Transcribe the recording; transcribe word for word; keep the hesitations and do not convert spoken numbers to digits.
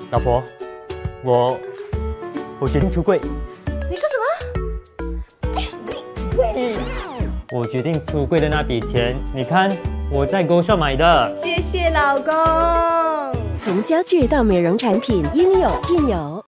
老婆，我我决定出柜。 你说什么？ 我决定出柜的那笔钱，你看我在 Go Shop 买的。 谢谢老公。 从家具到美容产品，应有尽有。